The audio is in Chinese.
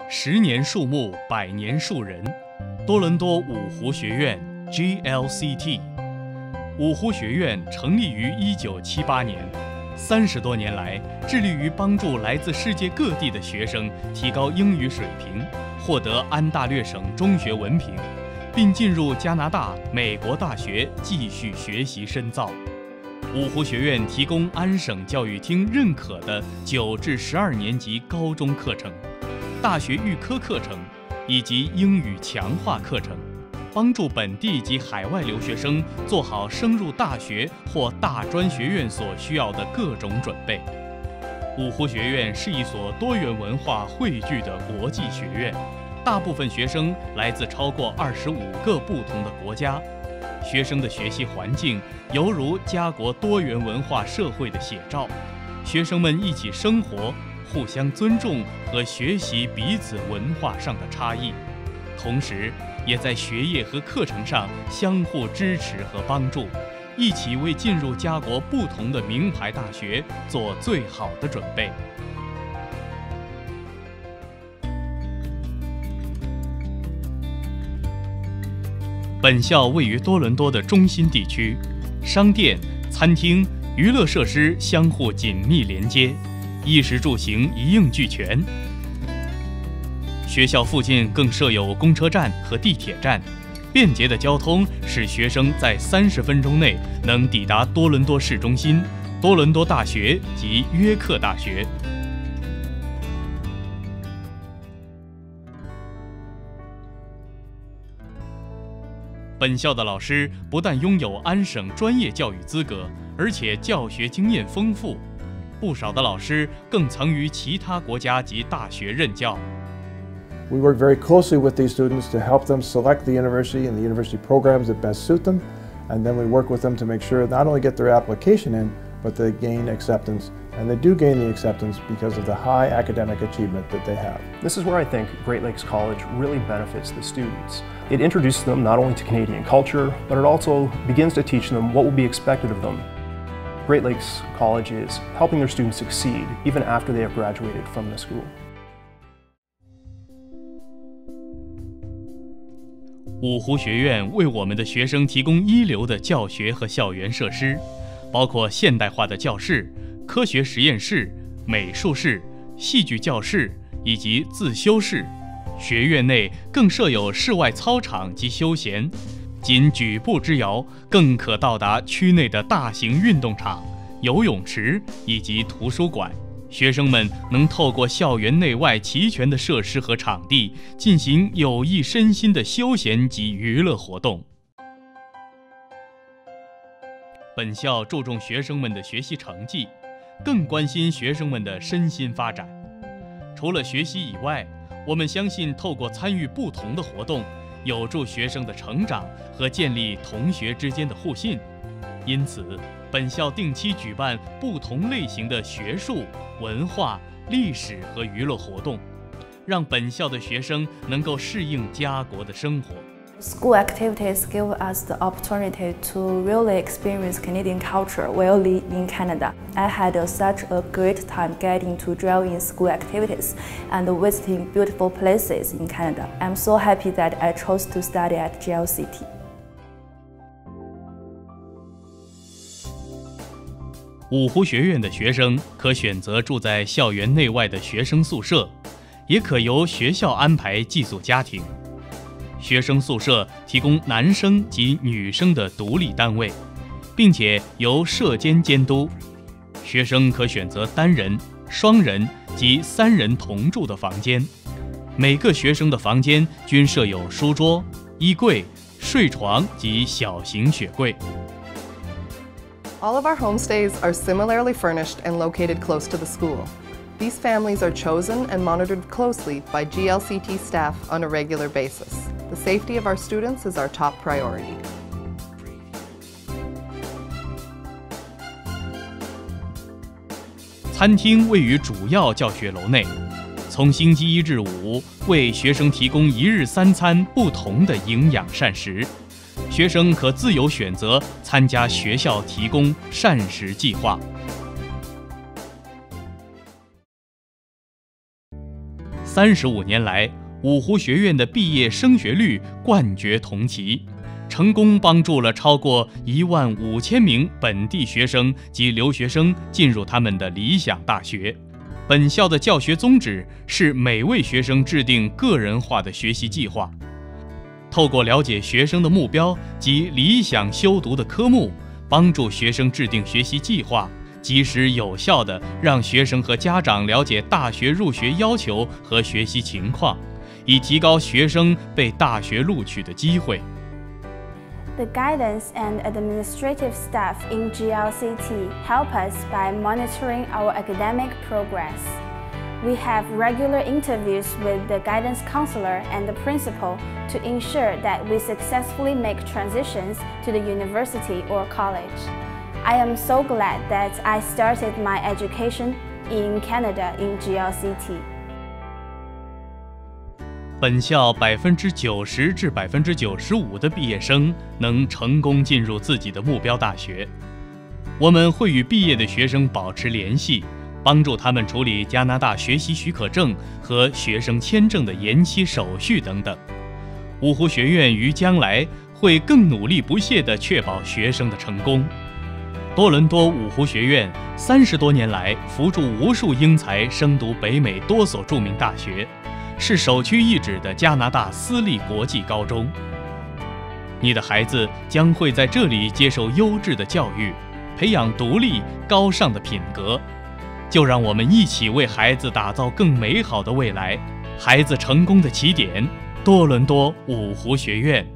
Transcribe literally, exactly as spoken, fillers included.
十年树木，百年树人。多伦多五湖学院 G L C T。五湖学院成立于一九七八年，三十多年来，致力于帮助来自世界各地的学生提高英语水平，获得安大略省中学文凭，并进入加拿大、美国大学继续学习深造。五湖学院提供安省教育厅认可的九至十二年级高中课程、大学预科课程以及英语强化课程，帮助本地及海外留学生做好升入大学或大专学院所需要的各种准备。五湖学院是一所多元文化汇聚的国际学院，大部分学生来自超过二十五个不同的国家。学生的学习环境犹如家国多元文化社会的写照，学生们一起生活，互相尊重和学习彼此文化上的差异，同时也在学业和课程上相互支持和帮助，一起为进入家国不同的名牌大学做最好的准备。本校位于多伦多的中心地区，商店、餐厅、娱乐设施相互紧密连接，衣食住行一应俱全。学校附近更设有公车站和地铁站，便捷的交通使学生在三十分钟内能抵达多伦多市中心、多伦多大学及约克大学。本校的老师不但拥有安省专业教育资格，而且教学经验丰富，不少的老师更曾于其他国家及大学任教。 We work very closely with these students to help them select the university and the university programs that best suit them, and then we work with them to make sure not only get their application in, but they gain acceptance, and they do gain the acceptance because of the high academic achievement that they have. This is where I think Great Lakes College really benefits the students. It introduces them not only to Canadian culture, but it also begins to teach them what will be expected of them. Great Lakes College is helping their students succeed even after they have graduated from the school. 五湖学院为我们的学生提供一流的教学和校园设施，包括现代化的教室、科学实验室、美术室、戏剧教室以及自修室。学院内更设有室外操场及休闲，仅举步之遥，更可到达区内的大型运动场、游泳池以及图书馆。学生们能透过校园内外齐全的设施和场地，进行有益身心的休闲及娱乐活动。本校注重学生们的学习成绩，更关心学生们的身心发展。除了学习以外，我们相信透过参与不同的活动，有助学生的成长和建立同学之间的互信。因此，本校定期举办不同类型的学术、文化、历史和娱乐活动，让本校的学生能够适应家国的生活。 School activities give us the opportunity to really experience Canadian culture while living in Canada. I had a, such a great time getting to join in school activities and visiting beautiful places in Canada. I'm so happy that I chose to study at G L C T. 五湖学院的学生可选择住在校园内外的学生宿舍，也可由学校安排寄宿家庭。学生宿舍提供男生及女生的独立单位，并且由舍监监督。学生可选择单人、双人及三人同住的房间。每个学生的房间均设有书桌、衣柜、睡床及小型雪柜。 All of our homestays are similarly furnished and located close to the school. These families are chosen and monitored closely by G L C T staff on a regular basis. The safety of our students is our top priority. 餐厅位于主要教学楼内，从星期一至五为学生提供一日三餐不同的营养膳食。学生可自由选择参加学校提供膳食计划。 三十五年来，五湖学院的毕业升学率冠绝同期，成功帮助了超过一万五千名本地学生及留学生进入他们的理想大学。本校的教学宗旨是每位学生制定个人化的学习计划，透过了解学生的目标及理想修读的科目，帮助学生制定学习计划，及时有效地让学生和家长了解大学入学要求和学习情况，以提高学生被大学录取的机会。 The guidance and administrative staff in G L C T help us by monitoring our academic progress. We have regular interviews with the guidance counselor and the principal to ensure that we successfully make transitions to the university or college. I am so glad that I started my education in Canada in G L C T. 本校百分之九十至百分之九十五的毕业生能成功进入自己的目标大学。我们会与毕业的学生保持联系，帮助他们处理加拿大学习许可证和学生签证的延期手续等等。五湖学院于将来会更努力不懈地确保学生的成功。多伦多五湖学院三十多年来扶助无数英才升读北美多所著名大学，是首屈一指的加拿大私立国际高中。你的孩子将会在这里接受优质的教育，培养独立高尚的品格。就让我们一起为孩子打造更美好的未来。孩子成功的起点，多伦多五湖学院。